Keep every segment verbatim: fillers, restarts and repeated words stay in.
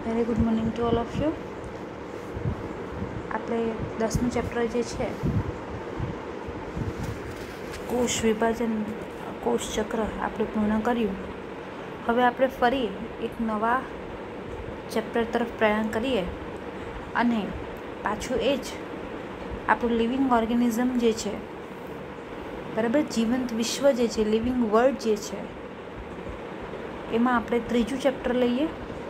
Very good morning to all of you. આપણે દસમું chapter જે છે કોષ વિભાજન કોષ ચક્ર આપણે પૂર્ણ કર્યું. હવે આપણે ફરી એક નવા ચેપ્ટર તરફ પ્રયાણ કરીએ અને પાછું એ જ આપણું લિવિંગ ઓર્ગેનિઝમ જે છે, બરાબર, જીવંત વિશ્વ જે છે, લિવિંગ વર્લ્ડ જે છે, એમાં આપણે ત્રીજું ચેપ્ટર લઈએ.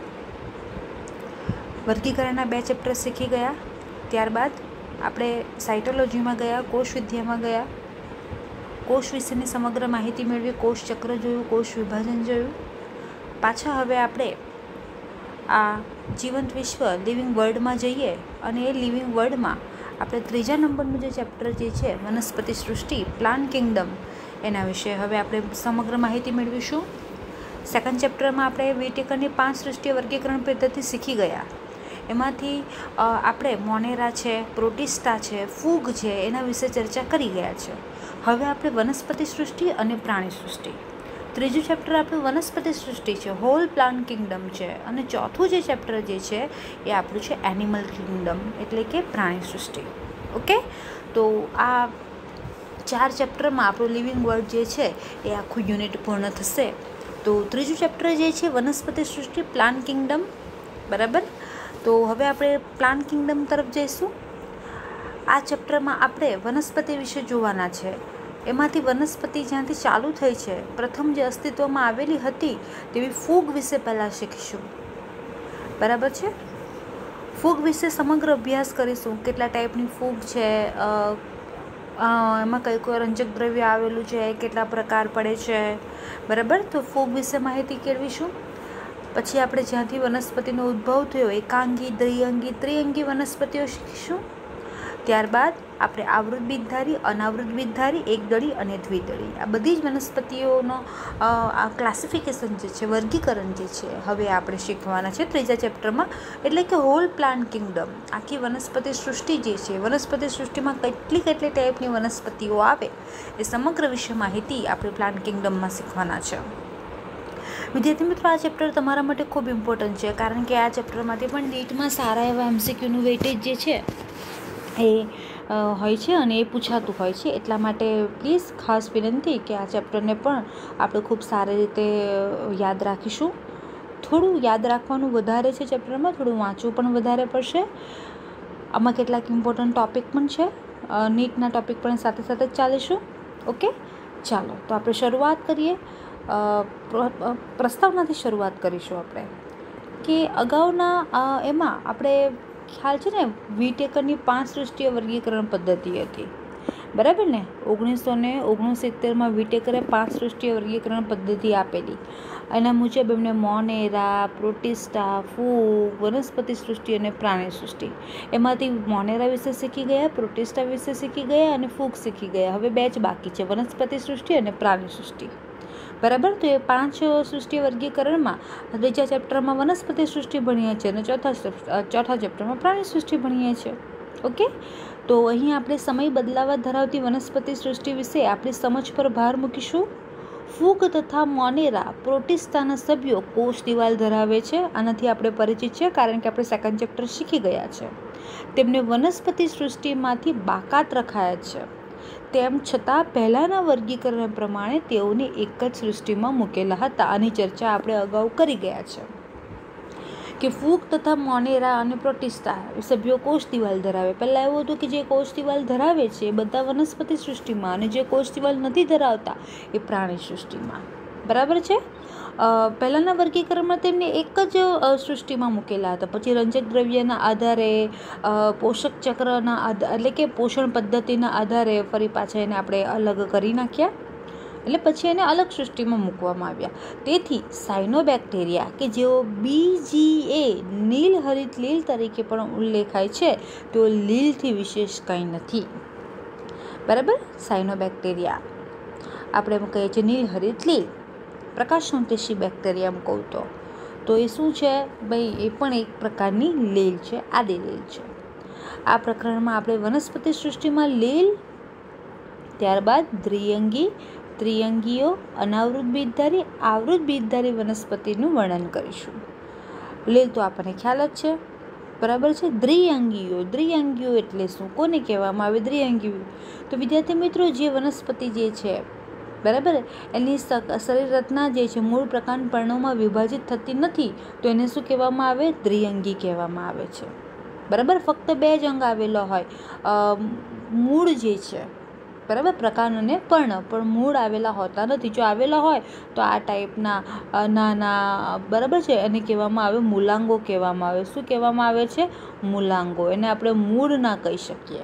વર્ગીકરણના બે ચેપ્ટર શીખી ગયા. ત્યારબાદ આપણે સાયટોલોજીમાં ગયા, કોષ વિદ્યામાં ગયા, કોષ વિશેની સમગ્ર માહિતી મેળવી, કોષ ચક્ર જોયું, કોષ વિભાજન જોયું. પાછા હવે આપણે આ જીવંત વિશ્વ લિવિંગ વર્લ્ડમાં જઈએ અને એ લિવિંગ વર્લ્ડમાં આપણે ત્રીજા નંબરનું જે ચેપ્ટર જે છે વનસ્પતિ સૃષ્ટિ, પ્લાન્ટ કિંગડમ, એના વિશે હવે આપણે સમગ્ર માહિતી મેળવીશું. સેકન્ડ ચેપ્ટરમાં આપણે વીટેકરની પાંચ સૃષ્ટિ વર્ગીકરણ પદ્ધતિ શીખી ગયા. એમાંથી આપણે મોનેરા છે, પ્રોટિસ્ટા છે, ફૂગ છે, એના વિશે ચર્ચા કરી ગયા છે. હવે આપણે વનસ્પતિ સૃષ્ટિ અને પ્રાણી સૃષ્ટિ, ત્રીજું ચેપ્ટર આપણું વનસ્પતિ સૃષ્ટિ છે, હોલ પ્લાન્ટ કિંગડમ છે, અને ચોથું જે ચેપ્ટર જે છે એ આપણું છે એનિમલ કિંગડમ, એટલે કે પ્રાણી સૃષ્ટિ. ઓકે, તો આ ચાર ચેપ્ટરમાં આપણું લિવિંગ વર્લ્ડ જે છે એ આખું યુનિટ પૂર્ણ થશે. તો ત્રીજું ચેપ્ટર જે છે વનસ્પતિ સૃષ્ટિ, પ્લાન્ટ કિંગડમ, બરાબર. તો હવે આપણે પ્લાન્ટ કિંગડમ તરફ જઈશું. આ ચેપ્ટરમાં આપણે વનસ્પતિ વિશે જોવાના છે. એમાંથી વનસ્પતિ જ્યાંથી ચાલુ થઈ છે, પ્રથમ જે અસ્તિત્વમાં આવેલી હતી તેવી ફૂગ વિશે પહેલાં શીખીશું, બરાબર છે. ફૂગ વિશે સમગ્ર અભ્યાસ કરીશું. કેટલા ટાઈપની ફૂગ છે, એમાં કઈ કોઈ રંજક દ્રવ્ય આવેલું છે, કેટલા પ્રકાર પડે છે, બરાબર. તો ફૂગ વિશે માહિતી કેળવીશું. પછી આપણે જ્યાંથી વનસ્પતિનો ઉદ્ભવ થયો, એકાંગી, દ્વિઅંગી, ત્રિઅંગી વનસ્પતિઓ શીખીશું. ત્યારબાદ આપણે આવૃત બીજધારી, અનાવૃત બીજધારી, એકદળી અને દ્વિદળી, આ બધી જ વનસ્પતિઓનો આ ક્લાસિફિકેશન જે છે, વર્ગીકરણ જે છે, હવે આપણે શીખવાના છે ત્રીજા ચેપ્ટરમાં. એટલે કે હોલ પ્લાન્ટ કિંગડમ, આખી વનસ્પતિ સૃષ્ટિ જે છે, વનસ્પતિ સૃષ્ટિમાં કેટલી કેટલી ટાઈપની વનસ્પતિઓ આવે એ સમગ્ર વિશે માહિતી આપણે પ્લાન્ટ કિંગડમમાં શીખવાના છે. વિદ્યાર્થી મિત્રો, આ ચેપ્ટર તમારા માટે ખૂબ ઇમ્પોર્ટન્ટ છે, કારણ કે આ ચેપ્ટરમાંથી પણ નીટમાં સારા એવા એમસીક્યુનું વેઇટેજ જે છે એ હોય છે અને એ પૂછાતું હોય છે. એટલા માટે પ્લીઝ ખાસ વિનંતી કે આ ચેપ્ટરને પણ આપણે ખૂબ સારી રીતે યાદ રાખીશું. થોડું યાદ રાખવાનું વધારે છે ચેપ્ટરમાં, થોડું વાંચવું પણ વધારે પડશે. આમાં કેટલાક ઇમ્પોર્ટન્ટ ટૉપિક પણ છે, નીટના ટૉપિક પણ સાથે સાથે જ ચાલીશું. ઓકે, ચાલો તો આપણે શરૂઆત કરીએ. પ્રસ્તાવનાથી શરૂઆત કરીશું આપણે કે અગાઉના એમાં આપણે ખ્યાલ છે ને, વીટેકરની પાંચ સૃષ્ટિય વર્ગીકરણ પદ્ધતિ હતી, બરાબર ને. ઓગણીસો ને ઓગણસિત્તેરમાં વીટેકરે પાંચ સૃષ્ટિય વર્ગીકરણ પદ્ધતિ આપેલી. એના મુજબ એમને મોનેરા, પ્રોટિસ્ટા, ફૂગ, વનસ્પતિ સૃષ્ટિ અને પ્રાણી સૃષ્ટિ, એમાંથી મોનેરા વિશે શીખી ગયા, પ્રોટિસ્ટા વિશે શીખી ગયા અને ફૂગ શીખી ગયા. હવે બે જ બાકી છે, વનસ્પતિ સૃષ્ટિ અને પ્રાણી સૃષ્ટિ, બરાબર. તો એ પાંચ સૃષ્ટિ વર્ગીકરણમાં ત્રીજા ચેપ્ટરમાં વનસ્પતિ સૃષ્ટિ ભણીએ છીએ અને ચોથા ચોથા ચેપ્ટરમાં પ્રાણી સૃષ્ટિ ભણીએ છીએ. ઓકે, તો અહીં આપણે સમય બદલાવા ધરાવતી વનસ્પતિ સૃષ્ટિ વિશે આપણી સમજ પર ભાર મૂકીશું. ફૂગ તથા મોનેરા, પ્રોટિસ્ટાના સભ્યો કોષ દિવાલ ધરાવે છે. આનાથી આપણે પરિચિત છે, કારણ કે આપણે સેકન્ડ ચેપ્ટર શીખી ગયા છે. તેમને વનસ્પતિ સૃષ્ટિમાંથી બાકાત રખાયા છે. તેમ છતાં પહેલાંના વર્ગીકરણ પ્રમાણે તેઓને એક જ સૃષ્ટિમાં મૂકેલા હતા. આની ચર્ચા આપણે અગાઉ કરી ગયા છે કે ફૂગ તથા મોનેરા અને પ્રોટિસ્ટા સભ્યો કોષ દિવાલ ધરાવે. પહેલાં એવું હતું કે જે કોષ દિવાલ ધરાવે છે એ બધા વનસ્પતિ સૃષ્ટિમાં, અને જે કોષ દિવાલ નથી ધરાવતા એ પ્રાણી સૃષ્ટિમાં, બરાબર છે. પહેલાંના વર્ગીકરણમાં તેમને એક જ સૃષ્ટિમાં મૂકેલા હતા. પછી રંજક દ્રવ્યના આધારે, પોષક ચક્રના આધારે, એટલે કે પોષણ પદ્ધતિના આધારે ફરી પાછા એને આપણે અલગ કરી નાખ્યા, એટલે પછી એને અલગ સૃષ્ટિમાં મૂકવામાં આવ્યા. તેથી સાયનોબેક્ટેરિયા કે જેઓ બીજીએ નીલહરિત લીલ તરીકે પણ ઉલ્લેખાય છે, તેઓ લીલથી વિશેષ કંઈ નથી, બરાબર. સાયનોબેક્ટેરિયા આપણે એમ કહીએ છીએ નીલહરિત લીલ, પ્રકાશસંશ્લેષી બેક્ટેરિયા કહું તો તો એ શું છે ભાઈ? એ પણ એક પ્રકારની લીલ છે, આડી લીલ છે. આ પ્રકરણમાં આપણે વનસ્પતિ સૃષ્ટિમાં લીલ, ત્યારબાદ દ્વિઅંગી, ત્રિઅંગીઓ, અનાવૃત બીજધારી, આવૃત બીજધારી વનસ્પતિનું વર્ણન કરીશું. લીલ તો આપણને ખ્યાલ જ છે, બરાબર છે. દ્વિઅંગીઓ, દ્વિઅંગીઓ એટલે શું, કોને કહેવામાં આવે દ્વિઅંગીઓ? તો વિદ્યાર્થી મિત્રો, જે વનસ્પતિ જે છે, બરાબર, એની શરીર રચના જે છે મૂળ પ્રકાંડ પર્ણોમાં વિભાજિત થતી નથી, તો એને શું કહેવામાં આવે? દ્વિઅંગી કહેવામાં આવે છે, બરાબર. ફક્ત બે જ અંગ આવેલો હોય, મૂળ જે છે, બરાબર, પ્રકાંડ અને પર્ણ, પણ મૂળ આવેલા હોતા નથી. જો આવેલા હોય તો આ ટાઈપના નાના, બરાબર છે, એને કહેવામાં આવે મૂલાંગો કહેવામાં આવે. શું કહેવામાં આવે છે? મૂલાંગો. એને આપણે મૂળ ના કહી શકીએ.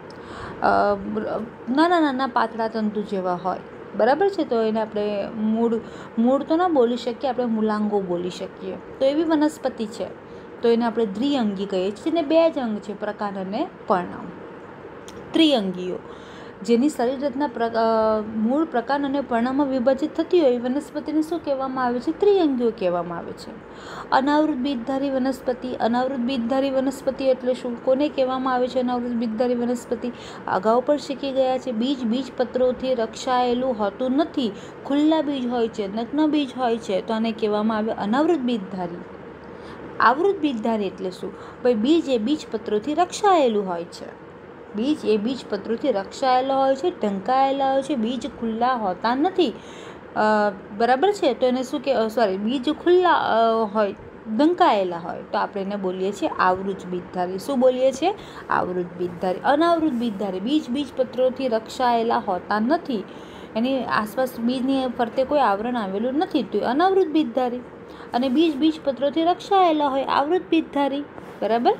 નાના નાના પાતળા તંતુ જેવા હોય, બરાબર છે, તો એને આપણે મૂળ મૂળ તો ના બોલી શકીએ, આપણે મૂલાંગો બોલી શકીએ. તો એવી વનસ્પતિ છે, તો એને આપણે દ્વિઅંગી કહીએ છીએ. એને બે જ અંગ છે, પ્રકાંડ અને પર્ણ. ત્રિઅંગીઓ, જેની શરીર રચના મૂળ પ્રકાંડ અને પર્ણમાં વિભાજિત થતી હોય, વનસ્પતિને શું કહેવામાં આવે છે? ત્રિઅંગીઓ કહેવામાં આવે છે. અનાવૃત બીજધારી વનસ્પતિ, અનાવૃત બીજધારી વનસ્પતિ એટલે શું, કોને કહેવામાં આવે છે અનાવૃત બીજધારી વનસ્પતિ? અગાઉ પણ શીખી ગયા છે. બીજ બીજપત્રોથી રક્ષાયેલું હોતું નથી, ખુલ્લા બીજ હોય છે, નગ્ન બીજ હોય છે, તો આને કહેવામાં આવે અનાવૃત બીજધારી. આવૃત બીજધારી એટલે શું? ભાઈ બીજ એ બીજપત્રોથી રક્ષાયેલું હોય છે. બીજ એ બીજપત્રોથી રક્ષાયેલા હોય છે, ઢંકાયેલા હોય છે, બીજ ખુલ્લા હોતા નથી, બરાબર છે. તો એને શું કે સોરી બીજ ખુલ્લા હોય, ઢંકાયેલા હોય, તો આપણે એને બોલીએ છીએ આવૃત બીજધારી. શું બોલીએ છીએ? આવૃત બીજધારી. અનાવૃત બીજધારી, બીજ બીજપત્રોથી રક્ષાયેલા હોતા નથી, એની આસપાસ બીજની ફરતે કોઈ આવરણ આવેલું નથી, તો અનાવૃત બીજધારી. અને બીજ બીજપત્રોથી રક્ષાયેલા હોય, આવૃત બીજધારી, બરાબર.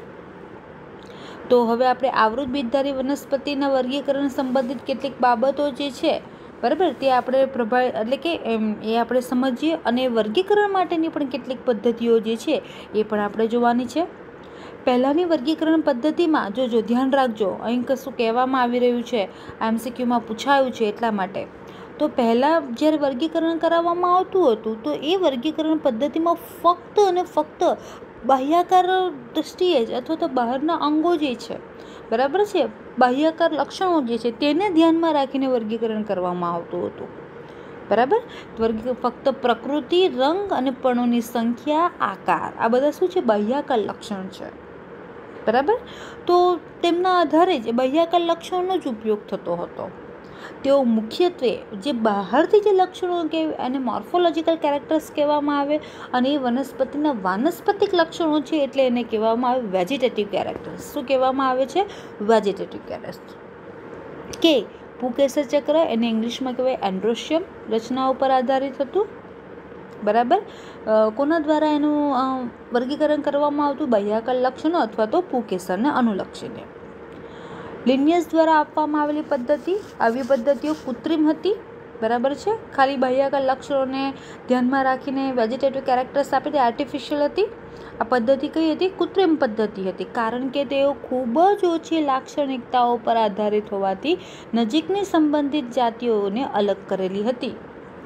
તો હવે આપણે આવૃત બીજધારી વનસ્પતિના વર્ગીકરણ સંબંધિત કેટલીક બાબતો જે છે, બરાબર, તે આપણે પ્રભાવ એટલે કે એ આપણે સમજીએ, અને વર્ગીકરણ માટેની પણ કેટલીક પદ્ધતિઓ જે છે એ પણ આપણે જોવાની છે. પહેલાંની વર્ગીકરણ પદ્ધતિમાં જો જો ધ્યાન રાખજો, અહીં કશું કહેવામાં આવી રહ્યું છે, એમસીક્યુમાં પૂછાયું છે એટલા માટે. તો પહેલાં જ્યારે વર્ગીકરણ કરાવવામાં આવતું હતું, તો એ વર્ગીકરણ પદ્ધતિમાં ફક્ત અને ફક્ત બાહ્યાકાર દ્રષ્ટિએ જ અથવા તો બહારના અંગો જે છે, બરાબર છે, બાહ્યાકાર લક્ષણો જે છે તેને ધ્યાનમાં રાખીને વર્ગીકરણ કરવામાં આવતું હતું, બરાબર. વર્ગી ફક્ત પ્રકૃતિ, રંગ અને પર્ણોની સંખ્યા, આકાર, આ બધા શું છે? બાહ્યાકાર લક્ષણ છે, બરાબર. તો તેમના આધારે જ બાહ્યાકાર લક્ષણોનો જ ઉપયોગ થતો હતો. તેઓ મુખ્યત્વે જે બહારથી જે લક્ષણો કે એને મોર્ફોલોજીકલ કેરેક્ટર્સ કહેવામાં આવે, અને એ વનસ્પતિના વાનસ્પતિક લક્ષણો છે, એટલે એને કહેવામાં આવે વેજીટેટિવ કેરેક્ટર્સ. શું કહેવામાં આવે છે? Vegetative characters. કે પુકેસર ચક્ર, એને ઇંગ્લિશમાં કહેવાય એન્ડ્રોશિયમ, રચના ઉપર આધારિત હતું, બરાબર. કોના દ્વારા એનું વર્ગીકરણ કરવામાં આવતું? બાહ્યાકાર લક્ષણો અથવા તો પુકેસરને અનુલક્ષીને. લિનિયસ દ્વારા આપવામાં આવેલી પદ્ધતિ, આવી પદ્ધતિઓ કૃત્રિમ હતી, બરાબર છે. ખાલી બાહ્યાકાર લક્ષણોને ધ્યાનમાં રાખીને વેજીટેટિવ કેરેક્ટર્સ આપી તે આર્ટિફિશિયલ હતી. આ પદ્ધતિ કઈ હતી? કૃત્રિમ પદ્ધતિ હતી, કારણ કે તેઓ ખૂબ જ ઓછી લાક્ષણિકતાઓ પર આધારિત હોવાથી નજીકની સંબંધિત જાતિઓને અલગ કરેલી હતી.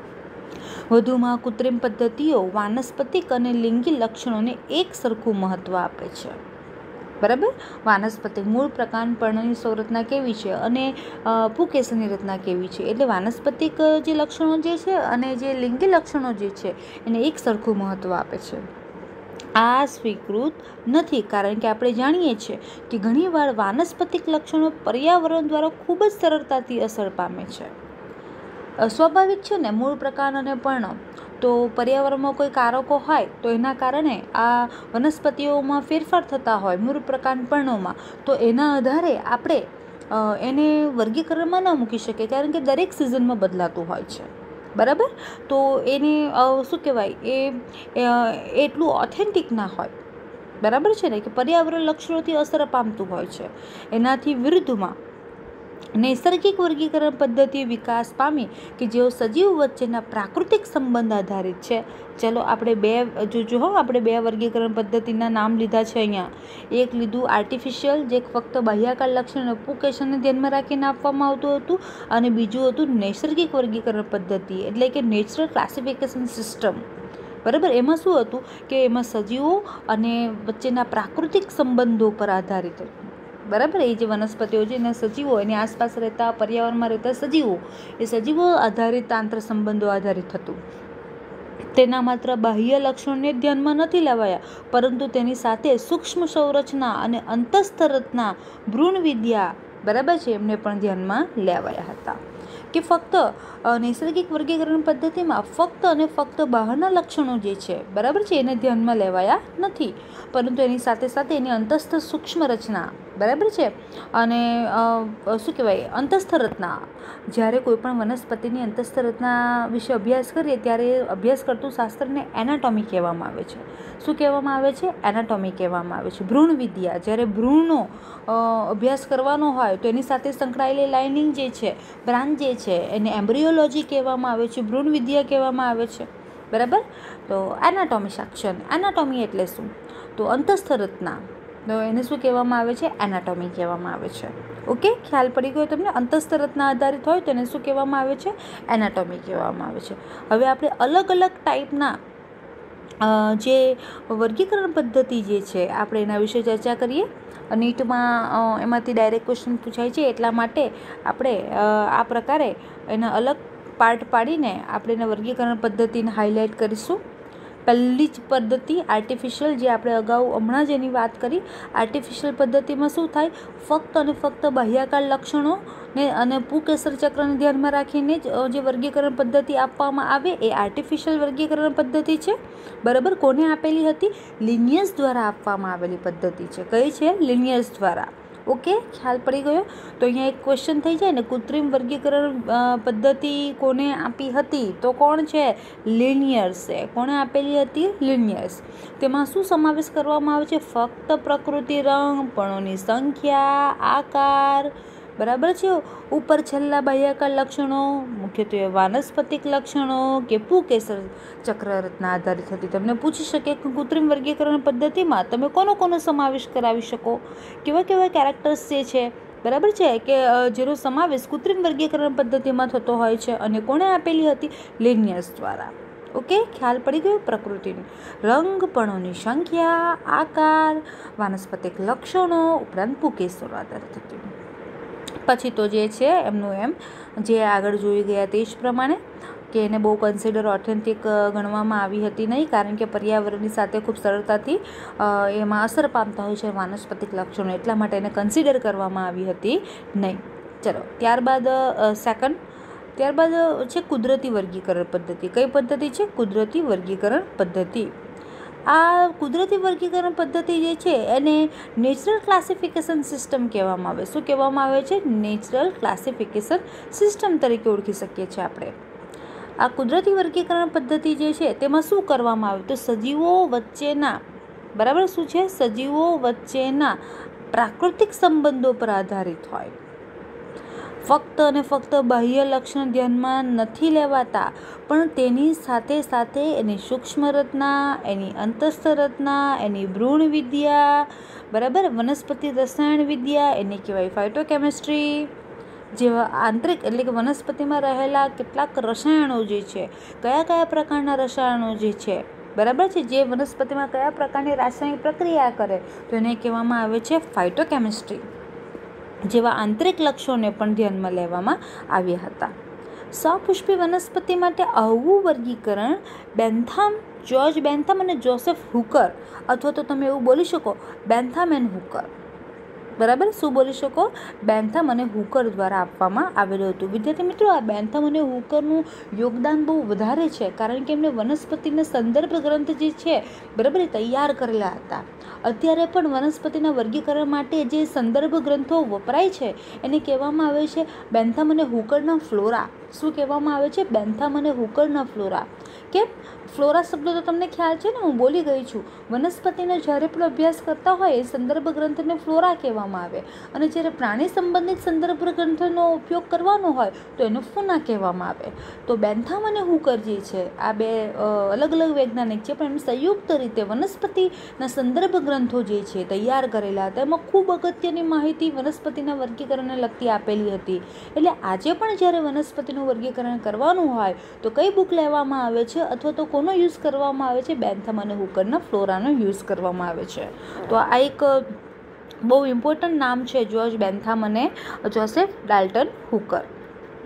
વધુમાં કૃત્રિમ પદ્ધતિઓ વાનસ્પતિક અને લિંગી લક્ષણોને એક સરખું મહત્વ આપે છે, બરાબર. વાનસ્પતિક મૂળ પ્રકાંડ પર્ણની સંરચના કેવી છે અને પુકેસરની રચના કેવી છે, એટલે વાનસ્પતિક જે લક્ષણો જે છે અને જે લિંગી લક્ષણો જે છે એને એક સરખું મહત્વ આપે છે. આ સ્વીકૃત નથી, કારણ કે આપણે જાણીએ છીએ કે ઘણીવાર વાનસ્પતિક લક્ષણો પર્યાવરણ દ્વારા ખૂબ જ સરળતાથી અસર પામે છે. સ્વાભાવિક છે ને, મૂળ પ્રકાંડ અને પર્ણ, તો પર્યાવરણમાં કોઈ કારકો હોય તો એના કારણે આ વનસ્પતિઓમાં ફેરફાર થતા હોય મૂળ પ્રકાંડ પર્ણોમાં, તો એના આધારે આપણે એને વર્ગીકરણમાં ન મૂકી શકીએ, કારણ કે દરેક સિઝનમાં બદલાતું હોય છે, બરાબર. તો એને શું કહેવાય, એ એટલું ઓથેન્ટિક ના હોય, બરાબર છે ને, કે પર્યાવરણ લક્ષણોથી અસર પામતું હોય છે. એનાથી વિરુદ્ધમાં નૈસર્ગિક વર્ગીકરણ પદ્ધતિ વિકાસ પામી કે જેઓ સજીવ વચ્ચેના પ્રાકૃતિક સંબંધ આધારિત છે. ચલો આપણે બે જોજો હો આપણે બે વર્ગીકરણ પદ્ધતિના નામ લીધા છે અહીંયા. એક લીધું આર્ટિફિશિયલ, જે ફક્ત બાહ્યાકાર લક્ષણ પુકેશનને ધ્યાનમાં રાખીને આપવામાં આવતું હતું, અને બીજું હતું નૈસર્ગિક વર્ગીકરણ પદ્ધતિ, એટલે કે નેચરલ ક્લાસિફિકેશન સિસ્ટમ, બરાબર. એમાં શું હતું કે એમાં સજીવો અને વચ્ચેના પ્રાકૃતિક સંબંધો પર આધારિત હતું, બરાબર. એ જે વનસ્પતિઓ છે એના સજીવો, એની આસપાસ રહેતા પર્યાવરણમાં રહેતા સજીવો, એ સજીવો આધારિત આંતર સંબંધો આધારિત હતું. તેના માત્ર બાહ્ય લક્ષણોને ધ્યાનમાં નથી લેવાયા, પરંતુ તેની સાથે સૂક્ષ્મ સંરચના અને અંતસ્થ રચના, ભ્રૂણ વિદ્યા, બરાબર છે, એમને પણ ધ્યાનમાં લેવાયા હતા. કે ફક્ત નૈસર્ગિક વર્ગીકરણ પદ્ધતિમાં ફક્ત અને ફક્ત બહારના લક્ષણો જે છે, બરાબર છે, એને ધ્યાનમાં લેવાયા નથી, પરંતુ એની સાથે સાથે એની અંતસ્થ સૂક્ષ્મ રચના, બરાબર છે, અને શું કહેવાય અંતસ્થ રચના. જ્યારે કોઈ પણ વનસ્પતિની અંતસ્થ રચના વિશે અભ્યાસ કરીએ ત્યારે અભ્યાસ કરતું શાસ્ત્રને એનાટોમી કહેવામાં આવે છે. શું કહેવામાં આવે છે? એનાટોમી કહેવામાં આવે છે. ભ્રૂણ વિદ્યા, જ્યારે ભ્રૂણનો અભ્યાસ કરવાનો હોય તો એની સાથે સંકળાયેલી લાઇનિંગ જે છે, બ્રાન્ચ જે છે, એને એમ્બ્રિયોલોજી કહેવામાં આવે છે, ભ્રૂણ વિદ્યા કહેવામાં આવે છે, બરાબર. તો એનાટોમી સેક્શન, એનાટોમી એટલે શું? તો અંતસ્થ રચના, તો એને શું કહેવામાં આવે છે? એનાટોમી કહેવામાં આવે છે. ઓકે, ખ્યાલ પડી ગયો તમને? અંતસ્થ રચના આધારિત હોય તો એને શું કહેવામાં આવે છે? એનાટોમી કહેવામાં આવે છે. હવે આપણે અલગ અલગ ટાઈપના જે વર્ગીકરણ પદ્ધતિ જે છે, આપણે એના વિશે ચર્ચા કરીએ. નીટમાં એમાંથી ડાયરેક્ટ ક્વેશ્ચન પૂછાય છે, એટલા માટે આપણે આ પ્રકારે એના અલગ પાર્ટ પાડીને આપણે એના વર્ગીકરણ પદ્ધતિને હાઇલાઇટ કરીશું. પહેલી જ પદ્ધતિ આર્ટિફિશિયલ, જે આપણે અગાઉ હમણાં જ એની વાત કરી. આર્ટિફિશિયલ પદ્ધતિમાં શું થાય? ફક્ત અને ફક્ત બાહ્યાકાર લક્ષણો ને અને પુકેસર ચક્રને ધ્યાનમાં રાખીને જ જે વર્ગીકરણ પદ્ધતિ આપવામાં આવે એ આર્ટિફિશિયલ વર્ગીકરણ પદ્ધતિ છે, બરાબર. કોને આપેલી હતી? લિનિયર્સ દ્વારા આપવામાં આવેલી પદ્ધતિ છે. કઈ છે? લિનિયર્સ દ્વારા. ઓકે, ખ્યાલ પડી ગયો? તો અહીંયા એક ક્વેશ્ચન થઈ જાય ને, કૃત્રિમ વર્ગીકરણ પદ્ધતિ કોને આપી હતી? તો કોણ છે? લિનિયર્સ છે. કોણે આપેલી હતી? લિનિયર્સ. તેમાં શું સમાવેશ કરવામાં આવે છે? ફક્ત પ્રકૃતિ, રંગ, પણોની સંખ્યા, આકાર, બરાબર છે, ઉપર છેલ્લા બાહ્યાકાર લક્ષણો, મુખ્યત્વે વાનસ્પતિક લક્ષણો કે પુકેસર ચક્ર રચના આધારિત હતી. તમને પૂછી શકે કે કૃત્રિમ વર્ગીકરણ પદ્ધતિમાં તમે કોનો કોનો સમાવેશ કરાવી શકો, કેવા કેવા કેરેક્ટર્સ જે છે, બરાબર છે, કે જેનો સમાવેશ કૃત્રિમ વર્ગીકરણ પદ્ધતિમાં થતો હોય છે, અને કોણે આપેલી હતી? લિનિયર્સ દ્વારા. ઓકે, ખ્યાલ પડી ગયો? પ્રકૃતિની રંગ, પણોની સંખ્યા, આકાર, વાનસ્પતિક લક્ષણો ઉપરાંત પુકેસર આધારિત હતી. પછી તો જે છે એમનું એમ જે આગળ જોઈ ગયા તે જ પ્રમાણે કે એને બહુ કન્સિડર ઓથેન્ટિક ગણવામાં આવી હતી નહીં, કારણ કે પર્યાવરણની સાથે ખૂબ સરળતાથી એમાં અસર પામતા હોય છે વાનસ્પતિક લક્ષણો, એટલા માટે એને કન્સિડર કરવામાં આવી હતી નહીં. ચલો, ત્યારબાદ સેકન્ડ ત્યારબાદ છે કુદરતી વર્ગીકરણ પદ્ધતિ. કઈ પદ્ધતિ છે? કુદરતી વર્ગીકરણ પદ્ધતિ. આ કુદરતી વર્ગીકરણ પદ્ધતિ જે છે એને નેચરલ ક્લાસિફિકેશન સિસ્ટમ કહેવામાં આવે. શું કહેવામાં આવે છે? નેચરલ ક્લાસિફિકેશન સિસ્ટમ તરીકે ઓળખી શકીએ છીએ આપણે. આ કુદરતી વર્ગીકરણ પદ્ધતિ જે છે તેમાં શું કરવામાં આવે? તો સજીવો વચ્ચેના, બરાબર, શું છે? સજીવો વચ્ચેના પ્રાકૃતિક સંબંધો પર આધારિત હોય. ફક્ત અને ફક્ત બાહ્ય લક્ષણ ધ્યાનમાં નથી લેવાતા, પણ તેની સાથે સાથે એની સૂક્ષ્મ રચના, એની અંતસ્થ રચના, એની ભ્રૂણ વિદ્યા, બરાબર, વનસ્પતિ રસાયણ વિદ્યા, એને કહેવાય ફાઇટોકેમિસ્ટ્રી, જેવા આંતરિક એટલે કે વનસ્પતિમાં રહેલા કેટલાક રસાયણો જે છે, કયા કયા પ્રકારના રસાયણો જે છે, બરાબર છે, જે વનસ્પતિમાં કયા પ્રકારની રાસાયણિક પ્રક્રિયા કરે, તો એને કહેવામાં આવે છે ફાઇટોકેમિસ્ટ્રી. જેવા આંતરિક લક્ષણોને પણ ધ્યાનમાં લેવામાં આવ્યા હતા. સપુષ્પી વનસ્પતિ માટે આવું વર્ગીકરણ બેન્થામ, જ્યોર્જ બેન્થામ અને જોસેફ હુકર, અથવા તો તમે એવું બોલી શકો બેન્થામ એન્ડ હુકર, બરાબર. શું બોલી શકો? બેન્થામ અને હુકર દ્વારા આપવામાં આવેલું હતું. વિદ્યાર્થી મિત્રો, આ બેન્થામ અને હુકરનું યોગદાન બહુ વધારે છે, કારણ કે એમને વનસ્પતિના સંદર્ભ ગ્રંથ જે છે, બરાબર, એ તૈયાર કરેલા હતા. અત્યારે પણ વનસ્પતિના વર્ગીકરણ માટે જે સંદર્ભ ગ્રંથો વપરાય છે એને કહેવામાં આવે છે બેન્થામ અને હુકરના ફ્લોરા. શું કહેવામાં આવે છે? બેન્થામ અને હુકરના ફ્લોરા. કેમ? ફ્લોરા શબ્દ તો તમને ખ્યાલ છે ને, હું બોલી ગઈ છું. વનસ્પતિનો જ્યારે પણ અભ્યાસ કરતા હોય એ સંદર્ભ ગ્રંથને ફ્લોરા કહેવામાં આવે, અને જ્યારે પ્રાણી સંબંધિત સંદર્ભ ગ્રંથનો ઉપયોગ કરવાનો હોય તો એને ફૂના કહેવામાં આવે. તો બેન્થામ અને હુકર જે છે આ બે અલગ અલગ વૈજ્ઞાનિક છે, પણ એમ સંયુક્ત રીતે વનસ્પતિના સંદર્ભ ગ્રંથો જે છે તૈયાર કરેલા હતા. એમાં ખૂબ અગત્યની માહિતી વનસ્પતિના વર્ગીકરણને લગતી આપેલી હતી. એટલે આજે પણ જ્યારે વનસ્પતિનું વર્ગીકરણ કરવાનું હોય તો કઈ બુક લેવામાં આવે છે, અથવા તો કોનો યુઝ કરવામાં આવે છે? બેન્થામ અને હુકરના ફ્લોરાનો યુઝ કરવામાં આવે છે. તો આ એક બહુ ઇમ્પોર્ટન્ટ નામ છે, જ્યોર્જ બેન્થામ અને જોસેફ ડાલ્ટન હુકર.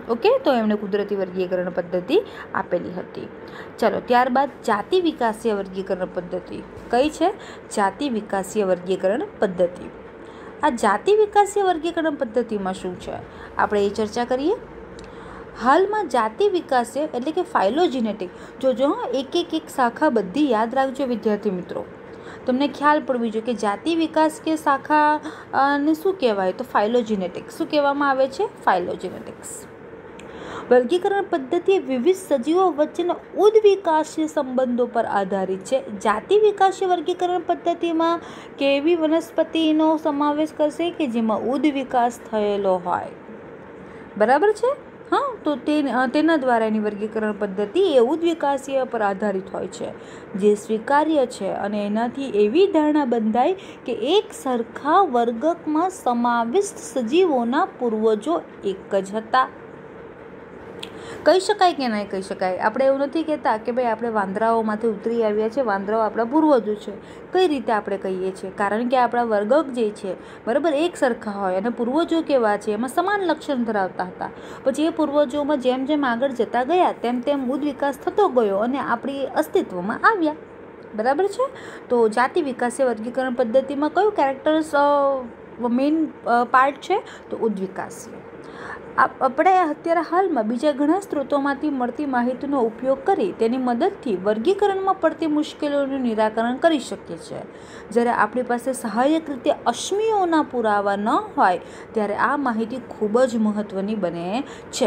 ઓકે, તો એમણે કુદરતી વર્ગીકરણ પદ્ધતિ આપેલી હતી. ચલો, ત્યારબાદ જાતિ વિકાસીય વર્ગીકરણ પદ્ધતિ. કઈ છે? જાતિ વિકાસીય વર્ગીકરણ પદ્ધતિ. આ જાતિ વિકાસીય વર્ગીકરણ પદ્ધતિમાં શું છે આપણે એ ચર્ચા કરીએ. હાલમાં જાતિ વિકાસીય એટલે કે ફાઇલોજેનેટિક, જોજો એક એક એક શાખા બધી યાદ રાખજો વિદ્યાર્થી મિત્રો, તમને ખ્યાલ પડવી જોઈએ કે જાતિ વિકાસ કે શાખા ને શું કહેવાય, તો ફાઇલોજેનેટિક્સ. શું કહેવામાં આવે છે? ફાઇલોજેનેટિક્સ. વર્ગીકરણ પદ્ધતિ વિવિધ સજીવો વચ્ચેના ઉદ્વિકાસીય સંબંધો પર આધારિત છે. જાતિ વિકાસીય વર્ગીકરણ પદ્ધતિમાં કેવી વનસ્પતિનો સમાવેશ કરશે કે જેમાં ઉદ્વિકાસ થયેલો હોય. બરાબર છે? હા, તો તે તેના દ્વારા એની વર્ગીકરણ પદ્ધતિ એ ઉદ્વિકાસીય પર આધારિત હોય છે, જે સ્વીકાર્ય છે. અને એનાથી એવી ધારણા બંધાય કે એક સરખા વર્ગમાં સમાવિષ્ટ સજીવોના પૂર્વજો એક જ હતા. કહી શકાય કે નહીં કહી શકાય? આપણે એવું નથી કહેતા કે ભાઈ આપણે વાંદરાઓમાંથી ઉતરી આવ્યા છે, વાંદરાઓ આપણા પૂર્વજો છે. કઈ રીતે આપણે કહીએ છીએ? કારણ કે આપણા વર્ગક જે છે બરાબર એક સરખા હોય અને પૂર્વજો કેવા છે એમાં સમાન લક્ષણ ધરાવતા હતા. પછી એ પૂર્વજોમાં જેમ જેમ આગળ જતા ગયા તેમ તેમ ઉદ્વિકાસ થતો ગયો અને આપણી અસ્તિત્વમાં આવ્યા. બરાબર છે? તો જાતિ વિકાસીય વર્ગીકરણ પદ્ધતિમાં કયું કેરેક્ટર્સ મેઇન પાર્ટ છે? તો ઉદ્વિકાસીય. આપણે અત્યારે હાલમાં બીજા ઘણા સ્ત્રોતોમાંથી મળતી માહિતીનો ઉપયોગ કરી તેની મદદથી વર્ગીકરણમાં પડતી મુશ્કેલીઓનું નિરાકરણ કરી શકીએ છીએ. જ્યારે આપણી પાસે સહાયક રીતે અશ્મિઓના પુરાવા ન હોય ત્યારે આ માહિતી ખૂબ જ મહત્ત્વની બને છે.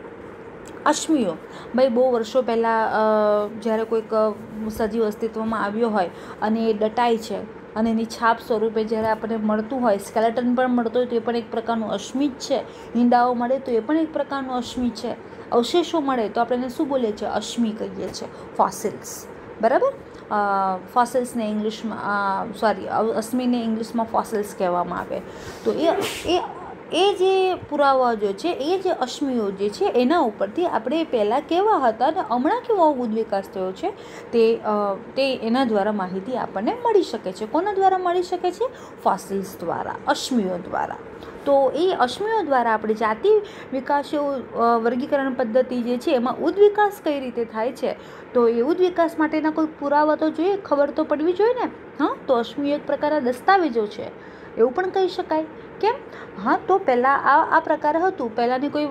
અશ્મિઓ ભાઈ બહુ વર્ષો પહેલાં જ્યારે કોઈક સજીવ અસ્તિત્વમાં આવ્યો હોય અને એ દટાય છે અને એની છાપ સ્વરૂપે જ્યારે આપણને મળતું હોય, સ્કેલેટન પણ મળતો હોય તો એ પણ એક પ્રકારનું અશ્મિ જ છે. ઈંડાઓ મળે તો એ પણ એક પ્રકારનું અશ્મિ છે. અવશેષો મળે તો આપણે એને શું બોલીએ છીએ? અશ્મિ કહીએ છીએ. ફોસિલ્સ. બરાબર? ફોસિલ્સને ઇંગ્લિશમાં સોરી અશ્મિને ઇંગ્લિશમાં ફોસિલ્સ કહેવામાં આવે. તો એ એ એ જે પુરાવા જે છે એ જે અશ્મિઓ જે છે એના ઉપરથી આપણે પહેલાં કેવા હતા અને હમણાં કેવો ઉદ્વિકાસ થયો છે તે તે એના દ્વારા માહિતી આપણને મળી શકે છે. કોના દ્વારા મળી શકે છે? ફોસિલ્સ દ્વારા, અશ્મિઓ દ્વારા. તો એ અશ્મિઓ દ્વારા આપણે જાતિ વિકાસીય વર્ગીકરણ પદ્ધતિ જે છે એમાં ઉદ્વિકાસ કઈ રીતે થાય છે, તો એ ઉદ્વિકાસ માટેના કોઈ પુરાવા તો જોઈએ, ખબર તો પડવી જોઈએ ને. હા, તો અશ્મિઓ એક પ્રકારના દસ્તાવેજો છે એવું પણ કહી શકાય. કેમ? હા, તો પહેલાં આ આ પ્રકારે હતું. પહેલાંની કોઈ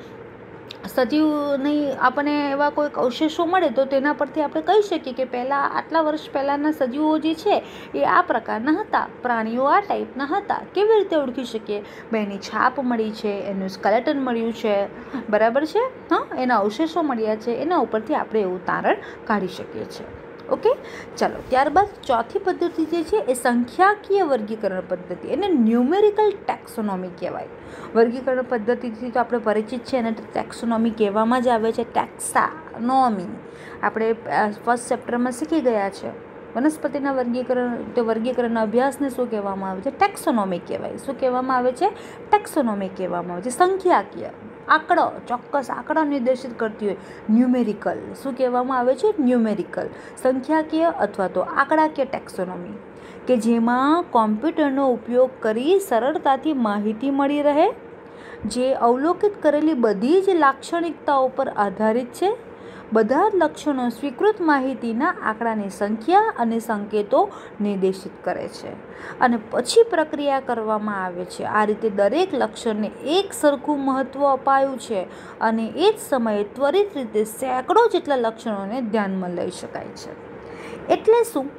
સજીવની આપણને એવા કોઈક અવશેષો મળે તો તેના પરથી આપણે કહી શકીએ કે પહેલાં આટલા વર્ષ પહેલાંના સજીવો જે છે એ આ પ્રકારના હતા, પ્રાણીઓ આ ટાઈપના હતા. કેવી રીતે ઓળખી શકીએ? ભાઈ એની છાપ મળી છે, એનું સ્કેલેટન મળ્યું છે, બરાબર છે, હા, એના અવશેષો મળ્યા છે, એના ઉપરથી આપણે એવું તારણ કાઢી શકીએ છીએ. ઓકે, ચાલો. ત્યારબાદ ચોથી પદ્ધતિ જે છે એ સંખ્યાકીય વર્ગીકરણ પદ્ધતિ, એને ન્યુમેરિકલ ટેક્સોનોમી કહેવાય. વર્ગીકરણ પદ્ધતિથી તો આપણે પરિચિત છે અને ટેક્સોનોમી કહેવામાં જ આવે છે. ટેક્સાનોમી આપણે ફર્સ્ટ ચેપ્ટરમાં શીખી ગયા છે. વનસ્પતિના વર્ગીકરણ તે વર્ગીકરણના અભ્યાસને શું કહેવામાં આવે છે? ટેક્સોનોમી કહેવાય. શું કહેવામાં આવે છે? ટેક્સોનોમી કહેવામાં આવે છે. સંખ્યાકીય આંકડો, ચોક્કસ આંકડા નિર્દેશિત કરતી હોય, ન્યુમેરિકલ. શું કહેવામાં આવે છે? ન્યુમેરિકલ. સંખ્યાકીય અથવા તો આંકડાકીય ટેક્સોનોમી કે જેમાં કોમ્પ્યુટરનો ઉપયોગ કરી સરળતાથી માહિતી મળી રહે, જે અવલોકિત કરેલી બધી જ લાક્ષણિકતાઓ પર આધારિત છે. બધા જ લક્ષણો સ્વીકૃત માહિતીના આંકડાની સંખ્યા અને સંકેતો નિર્દેશિત કરે છે અને પછી પ્રક્રિયા કરવામાં આવે છે. આ રીતે દરેક લક્ષણને એક સરખું મહત્ત્વ અપાયું છે અને એ જ સમયે ત્વરિત રીતે સેંકડો જેટલા લક્ષણોને ધ્યાનમાં લઈ શકાય છે. એટલે શું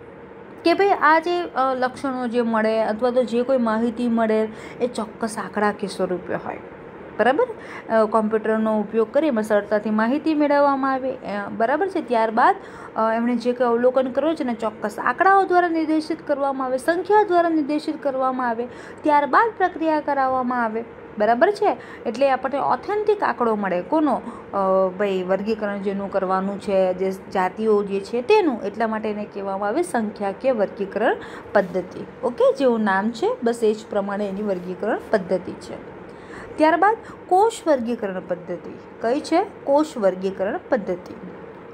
કે ભાઈ આ જે લક્ષણો જે મળે અથવા તો જે કોઈ માહિતી મળે એ ચોક્કસ આંકડાકીય સ્વરૂપે હોય. બરાબર? કોમ્પ્યુટરનો ઉપયોગ કરી એમાં સરળતાથી માહિતી મેળવવામાં આવે. બરાબર છે? ત્યારબાદ એમણે જે કંઈ અવલોકન કર્યું છે ને ચોક્કસ આંકડાઓ દ્વારા નિર્દેશિત કરવામાં આવે, સંખ્યા દ્વારા નિર્દેશિત કરવામાં આવે, ત્યારબાદ પ્રક્રિયા કરાવવામાં આવે. બરાબર છે? એટલે આપણને ઓથેન્ટિક આંકડો મળે. કોનો? ભાઈ વર્ગીકરણ જેનું કરવાનું છે, જે જાતિઓ જે છે તેનું. એટલા માટે એને કહેવામાં આવે સંખ્યાકીય વર્ગીકરણ પદ્ધતિ. ઓકે, જેવું નામ છે બસ એ જ પ્રમાણે એની વર્ગીકરણ પદ્ધતિ છે. ત્યારબાદ કોષ વર્ગીકરણ પદ્ધતિ. કઈ છે? કોષ વર્ગીકરણ પદ્ધતિ.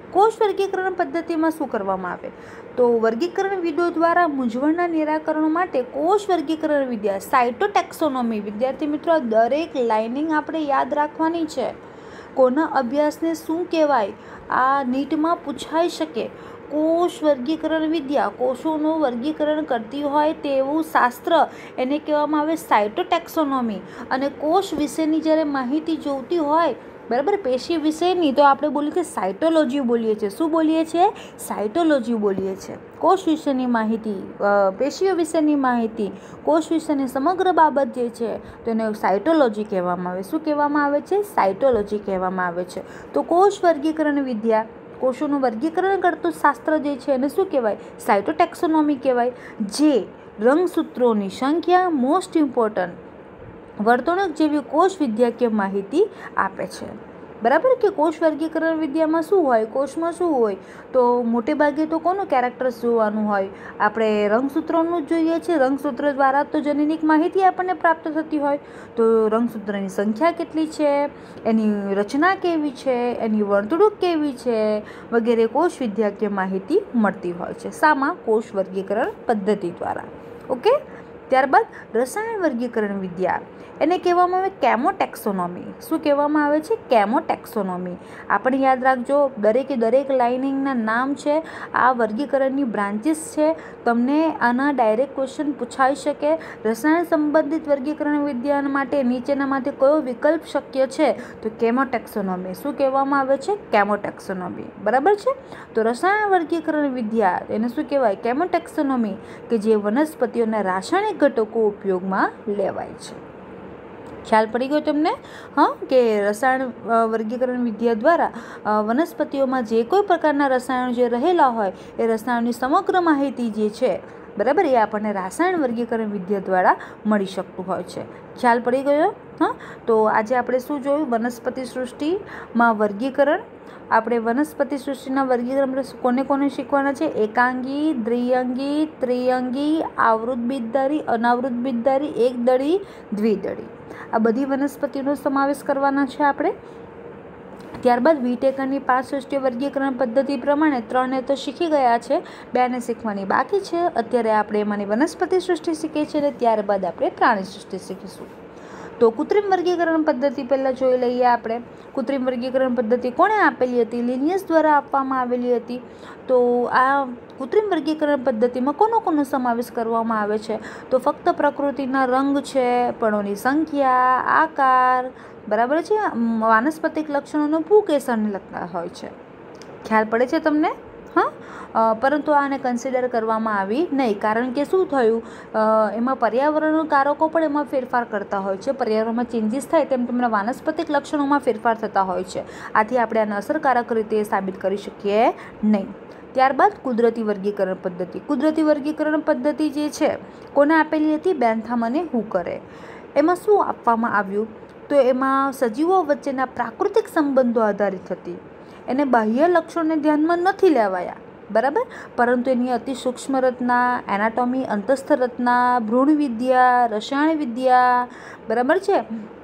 કોષ વર્ગીકરણ પદ્ધતિમાં શું કરવામાં આવે તો વર્ગીકરણ વિદો દ્વારા મૂંઝવણના નિરાકરણ માટે કોષ વર્ગીકરણ વિદ્યા સાયટોટેક્સોનોમી વિદ્યાર્થી મિત્રો દરેક લાઇનિંગ આપણે યાદ રાખવાની છે. કોના અભ્યાસને શું કહેવાય આ નીટમાં પૂછાઈ શકે. કોષ વર્ગીકરણ વિદ્યા કોષોનું વર્ગીકરણ કરતી હોય તેવું શાસ્ત્ર એને કહેવામાં આવે સાયટોટેક્સોનોમી. અને કોષ વિશેની જ્યારે માહિતી જોઈતી હોય બરાબર પેશી વિશેની તો આપણે બોલીએ છીએ સાયટોલોજી બોલીએ છીએ. શું બોલીએ છીએ? સાયટોલોજી બોલીએ છીએ. કોષ વિશેની માહિતી પેશીઓ વિશેની માહિતી કોષ વિશેની સમગ્ર બાબત જે છે તો એને સાયટોલોજી કહેવામાં આવે. શું કહેવામાં આવે છે? સાયટોલોજી કહેવામાં આવે છે. તો કોષ વર્ગીકરણ વિદ્યા કોષોનું વર્ગીકરણ કરતું શાસ્ત્ર જે છે એને શું કહેવાય? સાયટોટેક્સોનોમી કહેવાય. જે રંગસૂત્રોની સંખ્યા મોસ્ટ ઇમ્પોર્ટન્ટ વર્તણૂક જેવી કોષ વિદ્યાકીય માહિતી આપે છે. બરાબર કે કોષ વર્ગીકરણ વિદ્યામાં શું હોય કોષમાં શું હોય તો મોટે ભાગે તો કોનું કેરેક્ટર્સ જોવાનું હોય આપણે રંગસૂત્રોનું જ જોઈએ છે. રંગસૂત્ર દ્વારા તો જનનિક માહિતી આપણને પ્રાપ્ત થતી હોય તો રંગસૂત્રની સંખ્યા કેટલી છે એની રચના કેવી છે એની વર્તણૂક કેવી છે વગેરે કોષ વિદ્યાકીય માહિતી મળતી હોય છે. શામાં? કોષ વર્ગીકરણ પદ્ધતિ દ્વારા. ઓકે. ત્યારબાદ રસાયણ વર્ગીકરણ વિદ્યા એને કહેવામાં આવે કેમોટેક્સોનોમી. શું કહેવામાં આવે છે? કેમોટેક્સોનોમી. આપણે યાદ રાખજો દરેકે દરેક લાઇનિંગના નામ છે. આ વર્ગીકરણની બ્રાન્ચીસ છે. તમને આના ડાયરેક્ટ ક્વેશ્ચન પૂછાઈ શકે. રસાયણ સંબંધિત વર્ગીકરણ વિદ્યા માટે નીચેનામાંથી કયો વિકલ્પ શક્ય છે તો કેમોટેક્સોનોમી. શું કહેવામાં આવે છે? કેમોટેક્સોનોમી. બરાબર છે. તો રસાયણ વર્ગીકરણ વિદ્યા એને શું કહેવાય? કેમોટેક્સોનોમી કે જે વનસ્પતિઓના રાસાયણિક ઘટકો ઉપયોગમાં લેવાય છે. ખ્યાલ પડી ગયો તમને? હા કે રસાયણ વર્ગીકરણ વિદ્યા દ્વારા વનસ્પતિઓમાં જે કોઈ પ્રકારના રસાયણો જે રહેલા હોય એ રસાયણની સમગ્ર માહિતી જે છે બરાબર એ આપણને રાસાયણ વર્ગીકરણ વિદ્યા દ્વારા મળી શકતું હોય છે. ખ્યાલ પડી ગયો? હા. તો આજે આપણે શું જોયું? વનસ્પતિ સૃષ્ટિમાં વર્ગીકરણ. આપણે વનસ્પતિ સૃષ્ટિના વર્ગીકરણ કોને કોને શીખવાના છે? એકાંગી, દ્વિઅંગી, ત્રિઅંગી, આવૃત બીજધારી, અનાવૃત બીજધારી, એકદળી, દ્વિદળી. આ બધી વનસ્પતિનો સમાવેશ કરવાના છે આપણે. ત્યારબાદ વીટેકરની પાંચ સૃષ્ટિ વર્ગીકરણ પદ્ધતિ પ્રમાણે ત્રણને તો શીખી ગયા છે, બેને શીખવાની બાકી છે. અત્યારે આપણે એમાંની વનસ્પતિ સૃષ્ટિ શીખીએ છીએ અને ત્યારબાદ આપણે પ્રાણી સૃષ્ટિ શીખીશું. તો કૃત્રિમ વર્ગીકરણ પદ્ધતિ પહેલાં જોઈ લઈએ આપણે. કૃત્રિમ વર્ગીકરણ પદ્ધતિ કોણે આપેલી હતી? લિનિયસ દ્વારા આપવામાં આવેલી હતી. તો આ કૃત્રિમ વર્ગીકરણ પદ્ધતિમાં કોનો કોનો સમાવેશ કરવામાં આવે છે તો ફક્ત પ્રકૃતિના રંગ છે, પણોની સંખ્યા, આકાર બરાબર છે, વાનસ્પતિક લક્ષણોનું ભૂકેસરને લગતા હોય છે. ખ્યાલ પડે છે તમને? હા. પરંતુ આને કન્સિડર કરવામાં આવી નહીં કારણ કે શું થયું એમાં પર્યાવરણ કારકો પણ એમાં ફેરફાર કરતા હોય છે. પર્યાવરણમાં ચેન્જીસ થાય તેમ તેમના વાનસ્પતિક લક્ષણોમાં ફેરફાર થતા હોય છે. આથી આપણે આને અસરકારક રીતે સાબિત કરી શકીએ નહીં. ત્યારબાદ કુદરતી વર્ગીકરણ પદ્ધતિ. કુદરતી વર્ગીકરણ પદ્ધતિ જે છે કોને આપેલી હતી? બેન્થામ અને હુકરે. એમાં શું આપવામાં આવ્યું તો એમાં સજીવો વચ્ચેના પ્રાકૃતિક સંબંધો આધારિત હતી. એને બાહ્ય લક્ષણોને ધ્યાનમાં નથી લેવાયા બરાબર, પરંતુ એની અતિ સૂક્ષ્મ રચના, એનાટોમી, અંતસ્થ રચના, ભ્રૂણ વિદ્યા, રસાયણ વિદ્યા બરાબર છે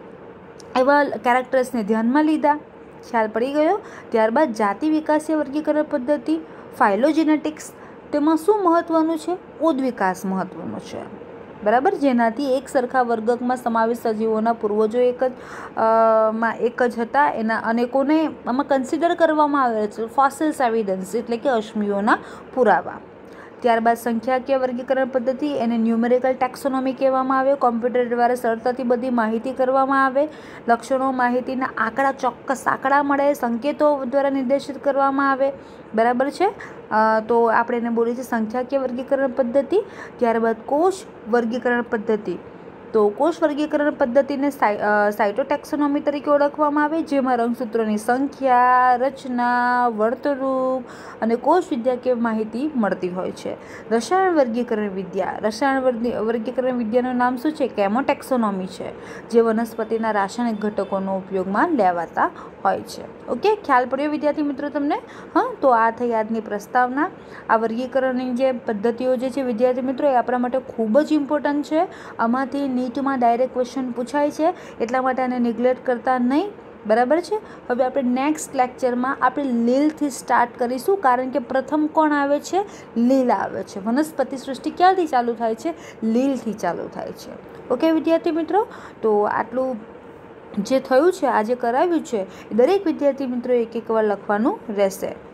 એવા કેરેક્ટર્સને ધ્યાનમાં લીધા. ખ્યાલ પડી ગયો? ત્યારબાદ જાતિ વિકાસીય વર્ગીકરણ પદ્ધતિ ફાઇલોજેનેટિક્સ. તેમાં શું મહત્ત્વનું છે? ઉદ્વિકાસ મહત્ત્વનું છે બરાબર, જેનાથી એક સરખા વર્ગમાં સમાવેશ સજીવોના પૂર્વજો એક જ માં એક જ હતા એના અનેકોને આમાં કન્સિડર કરવામાં આવે છે ફોસિલ્સ એવિડન્સ એટલે કે અશ્મિઓના પુરાવા. ત્યારબાદ સંખ્યાકીય વર્ગીકરણ પદ્ધતિ એને ન્યુમેરિકલ ટેક્સોનોમી કહેવામાં આવે. કોમ્પ્યુટર દ્વારા સરળતાથી બધી માહિતી કરવામાં આવે. લક્ષણો માહિતીના આંકડા ચોક્કસ આંકડા મળે, સંકેતો દ્વારા નિર્દેશિત કરવામાં આવે બરાબર છે. તો આપણે એને બોલીએ છીએ સંખ્યાકીય વર્ગીકરણ પદ્ધતિ. ત્યારબાદ કોષ વર્ગીકરણ પદ્ધતિ. તો કોષ વર્ગીકરણ પદ્ધતિને સાયટોટેક્સોનોમી તરીકે ઓળખવામાં આવે, જેમાં રંગસૂત્રોની સંખ્યા, રચના, વર્તણૂક અને કોષ વિદ્યાકીય માહિતી મળતી હોય છે. રસાયણ વર્ગીકરણ વિદ્યા. રસાયણ વર્ગીકરણ વિદ્યાનું નામ શું છે? કેમોટેક્સોનોમી છે, જે વનસ્પતિના રાસાયણિક ઘટકોનો ઉપયોગમાં લેવાતા હોય છે. ઓકે, ખ્યાલ પડ્યો વિદ્યાર્થી મિત્રો તમને? હા. તો આ થઈ આજની પ્રસ્તાવના. આ વર્ગીકરણની જે પદ્ધતિઓ જે છે વિદ્યાર્થી મિત્રો એ આપણા માટે ખૂબ જ ઇમ્પોર્ટન્ટ છે. આમાંથી નીટમાં ડાયરેક્ટ ક્વેશ્ચન પૂછાય છે એટલા માટે આને નિગ્લેક્ટ કરતા નહીં. બરાબર છે. હવે આપણે નેક્સ્ટ લેક્ચરમાં આપણે લીલથી સ્ટાર્ટ કરીશું, કારણ કે પ્રથમ કોણ આવે છે? લીલ આવે છે. વનસ્પતિ સૃષ્ટિ ક્યાંથી ચાલુ થાય છે? લીલથી ચાલુ થાય છે. ઓકે વિદ્યાર્થી મિત્રો, તો આટલું જે થયું છે, આજે કરાવ્યું છે, દરેક વિદ્યાર્થી મિત્રો એક એક વાર લખવાનું રહેશે.